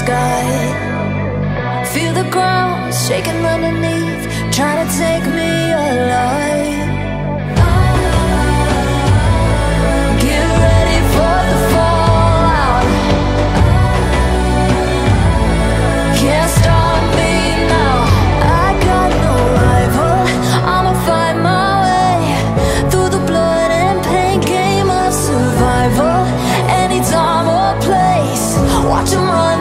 sky. Feel the ground shaking underneath, trying to take me alive. Get ready for the fallout. Can't stop me now. I got no rival. I'ma find my way through the blood and pain game of survival. Any time or place, watch 'em run.